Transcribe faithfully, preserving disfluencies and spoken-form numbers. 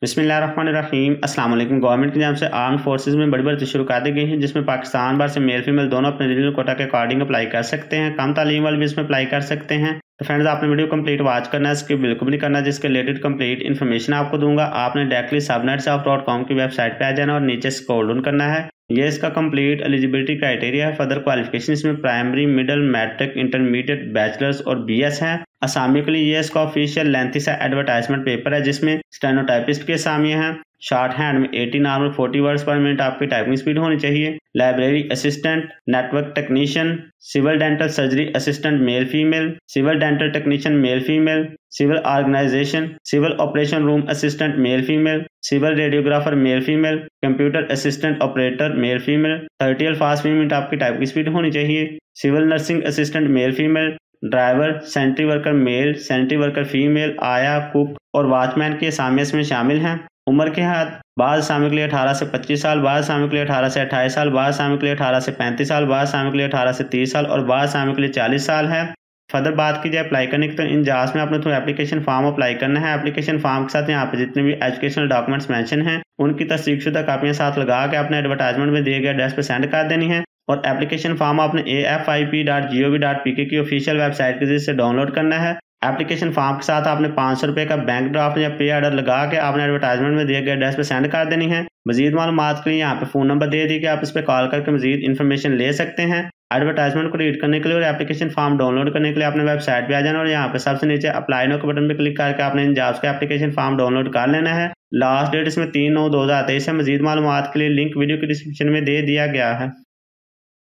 बिस्मिल्लाहिर्रहमानिर्रहीम। अस्सलाम वालेकुम। गवर्नमेंट की जानिब से आर्म फोर्सेज में बड़ी भर्ती शुरू कर दी गई है, जिसमें पाकिस्तान भर से मेल फीमेल दोनों अपने रीजनल कोटा के अकॉर्डिंग अप्लाई कर सकते हैं। कम तालीम वाले भी इसमें अप्लाई कर सकते हैं। तो फ्रेंड्स, आपने वीडियो कंप्लीट वॉच करना है, इसके बिल्कुल भी नहीं करना, जिसके रिलेटेड कंप्लीट इन्फॉर्मेशन आपको दूंगा। आपने directly subnets of dot com की वेबसाइट पे आ जाना और नीचे स्क्रॉल डाउन करना है। ये इसका कंप्लीट एलिजिबिलिटी क्राइटेरिया है। फर्दर क्वालिफिकेशन इसमें primary, middle, matric, intermediate, bachelors और बीएस है। असामी के लिए ये इसका ऑफिशियल लेंथी सा एडवर्टाइजमेंट पेपर है, जिसमें स्टेनोटाइपिस्ट के असामी हैं। शॉर्ट हैंड में अस्सी, नॉर्मल चालीस वर्ड्स पर मिनट आपकी टाइपिंग स्पीड होनी चाहिए। Library assistant, network technician, civil dental surgery assistant male female, civil dental technician male female, civil organization, civil operation room assistant male female, civil radiographer male female, computer assistant operator male female. Thirty अल्फाज फी minute आपकी typing speed होनी चाहिए। Civil nursing assistant male female, driver, sanitary worker male, sanitary worker female, आया, cook और watchman के असामी इसमें शामिल हैं। उम्र के हद बाद असामी के लिए अठारह से पच्चीस साल, बाद असामी के लिए अठारह से अट्ठाईस साल, बाद असामी के लिए अठारह से पैंतीस साल, बाद असामी के लिए अठारह से तीस साल और बाद असामी के लिए चालीस साल है। फर्दर बात की जाए अप्लाई करने की, तो इन जास में आपने थ्रू एप्लीकेशन फॉर्म अप्लाई करना है। एप्लीकेशन फॉर्म के साथ यहाँ पे जितने भी एजुकेशनल डॉक्यूमेंट्स मेंशन हैं, उनकी तस्दीकशुदा कापियां साथ लगा के आपने एडवर्टाइजमेंट में दिए गए एड्रेस पे सेंड कर देनी है। और एप्लीकेशन फॉर्म आपने A F I P dot G O V dot P K की ऑफिशियल वेबसाइट के जरिए से डाउनलोड करना है। एप्लीकेशन फॉर्म के साथ आपने पाँच सौ रुपये का बैंक ड्राफ्ट या पे ऑर्डर लगा के आपने एडवर्टाइजमेंट में दिए गए एड्रेस पे सेंड कर देनी है। मजीद मालूमात के लिए यहाँ पे फोन नंबर दे दी कि आप इस पर कॉल करके मजीद इन्फॉर्मेशन ले सकते हैं। एडवर्टाइजमेंट को रीड करने के लिए और एप्लीकेशन फॉर्म डाउनलोड करने के लिए आपने वेबसाइट पे आ जाना और यहाँ पे सबसे नीचे अप्लाई नो के बटन पे क्लिक करके आपने इन जॉब्स का एप्लीकेशन फॉर्म डाउनलोड कर लेना है। लास्ट डेट इसमें तीन नौ दो हजार तेईस है। मजीद मालूमात के लिए लिंक वीडियो के डिस्क्रिप्शन में दे दिया गया है।